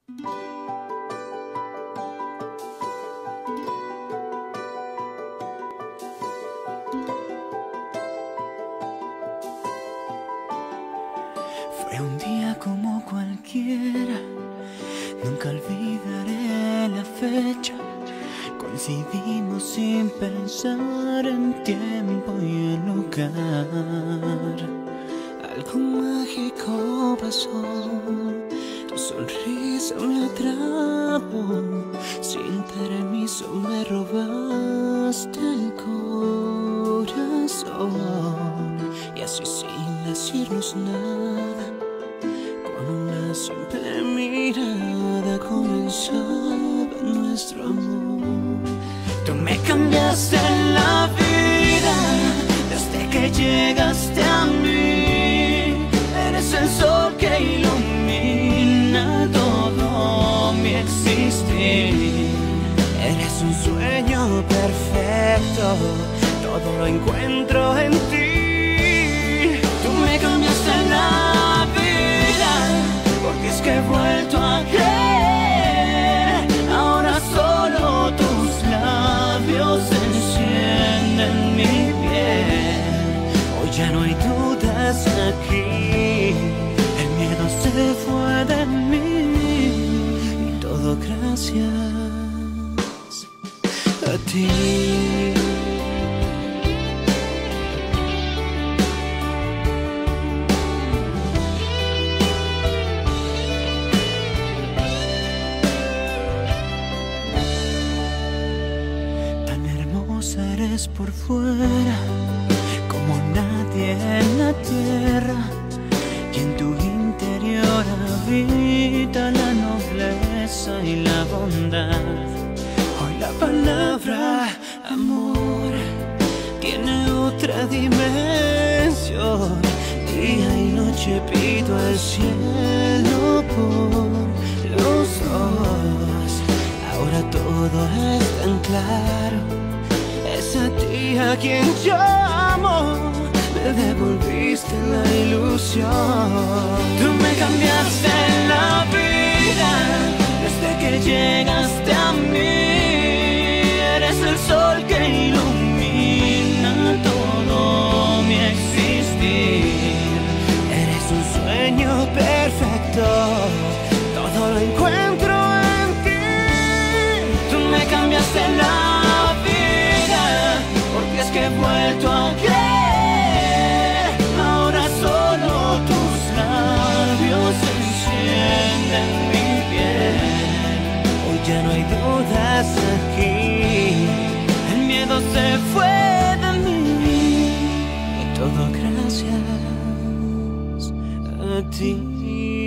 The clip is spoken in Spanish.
Fue un día como cualquiera, nunca olvidaré la fecha. Coincidimos sin pensar en tiempo y en lugar. Algo mágico pasó, tu sonrisa me atrapó. Sin permiso me robaste el corazón. Y así sin decirnos nada, con una simple mirada comenzaba nuestro amor. Tú me cambiaste la vida desde que llegaste a mí. Eres el sol que ilumina todo mi existir. Eres un sueño perfecto, todo lo encuentro en ti. Tú me cambiaste la vida, porque es que he vuelto a creer. Ahora solo tus labios encienden mi piel. Hoy ya no hay dudas aquí, el miedo se fue de mí. Y todo gracias a ti. Eres por fuera como nadie en la tierra, y en tu interior habita la nobleza y la bondad. Hoy la palabra amor tiene otra dimensión. Día y noche pido al cielo por los dos. Ahora todo es tan claro. Es a ti a quien llamo, me devolviste la ilusión. Tú me cambiaste la vida desde que llegaste a mí. Eres el sol que ilumina todo mi existir. Eres un sueño perfecto, todo lo encuentro en ti. Tú me cambiaste la vida, porque es que he vuelto a creer. Ahora solo tus labios encienden mi piel. Hoy ya no hay dudas aquí, el miedo se fue de mí. Y todo gracias a ti.